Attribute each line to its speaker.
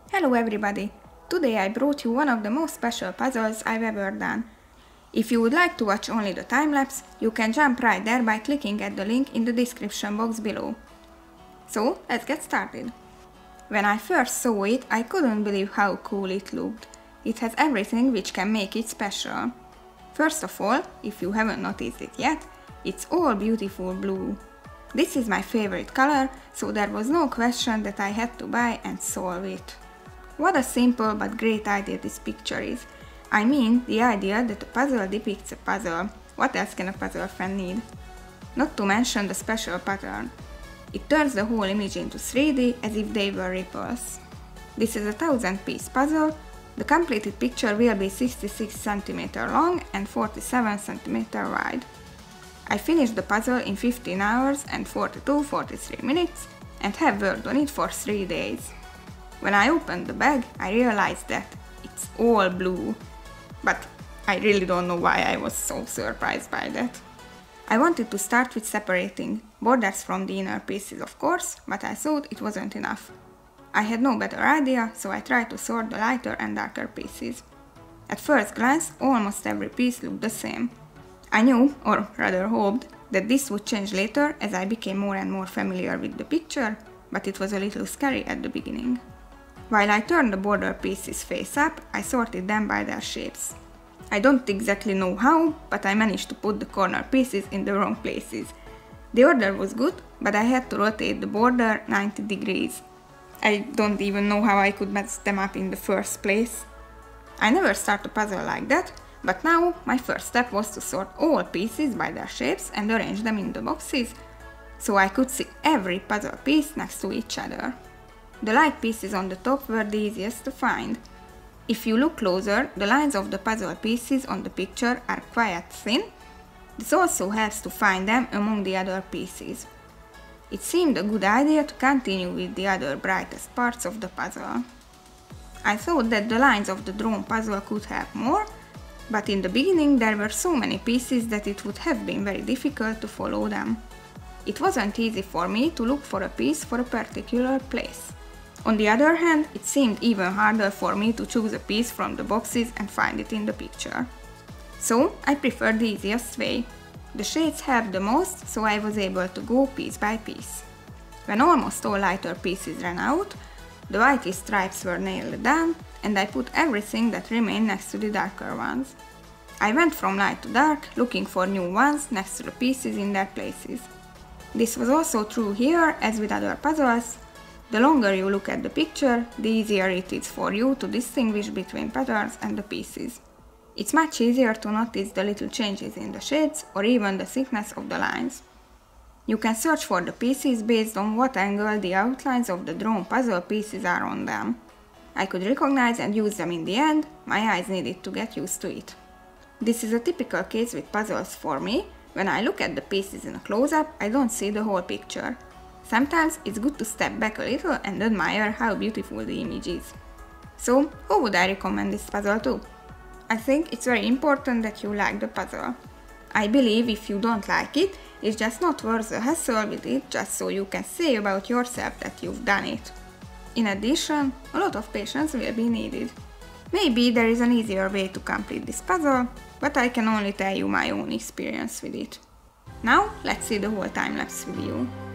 Speaker 1: Hello everybody! Today I brought you one of the most special puzzles I've ever done. If you would like to watch only the time-lapse, you can jump right there by clicking at the link in the description box below. So, let's get started. When I first saw it, I couldn't believe how cool it looked. It has everything which can make it special. First of all, if you haven't noticed it yet, it's all beautiful blue. This is my favorite color, so there was no question that I had to buy and solve it. What a simple but great idea this picture is. I mean, the idea that a puzzle depicts a puzzle. What else can a puzzle fan need? Not to mention the special pattern. It turns the whole image into 3D as if they were ripples. This is a 1000-piece puzzle. The completed picture will be 66 cm long and 47 cm wide. I finished the puzzle in 15 hours and 43 minutes and have worked on it for 3 days. When I opened the bag, I realized that it's all blue, but I really don't know why I was so surprised by that. I wanted to start with separating borders from the inner pieces, of course, but I thought it wasn't enough. I had no better idea, so I tried to sort the lighter and darker pieces. At first glance, almost every piece looked the same. I knew, or rather hoped, that this would change later as I became more and more familiar with the picture, but it was a little scary at the beginning. While I turned the border pieces face up, I sorted them by their shapes. I don't exactly know how, but I managed to put the corner pieces in the wrong places. The order was good, but I had to rotate the border 90 degrees. I don't even know how I could mess them up in the first place. I never start a puzzle like that, but now my first step was to sort all pieces by their shapes and arrange them in the boxes, so I could see every puzzle piece next to each other. The light pieces on the top were the easiest to find. If you look closer, the lines of the puzzle pieces on the picture are quite thin. This also helps to find them among the other pieces. It seemed a good idea to continue with the other brightest parts of the puzzle. I thought that the lines of the drawn puzzle could help more, but in the beginning there were so many pieces that it would have been very difficult to follow them. It wasn't easy for me to look for a piece for a particular place. On the other hand, it seemed even harder for me to choose a piece from the boxes and find it in the picture. So, I preferred the easiest way. The shades helped the most, so I was able to go piece by piece. When almost all lighter pieces ran out, the whitey stripes were nailed down, and I put everything that remained next to the darker ones. I went from light to dark, looking for new ones next to the pieces in their places. This was also true here, as with other puzzles. The longer you look at the picture, the easier it is for you to distinguish between patterns and the pieces. It's much easier to notice the little changes in the shades or even the thickness of the lines. You can search for the pieces based on what angle the outlines of the drawn puzzle pieces are on them. I could recognize and use them in the end, my eyes needed to get used to it. This is a typical case with puzzles for me. When I look at the pieces in a close-up, I don't see the whole picture. Sometimes it's good to step back a little and admire how beautiful the image is. So, who would I recommend this puzzle to? I think it's very important that you like the puzzle. I believe if you don't like it, it's just not worth the hassle with it just so you can say about yourself that you've done it. In addition, a lot of patience will be needed. Maybe there is an easier way to complete this puzzle, but I can only tell you my own experience with it. Now, let's see the whole time-lapse video.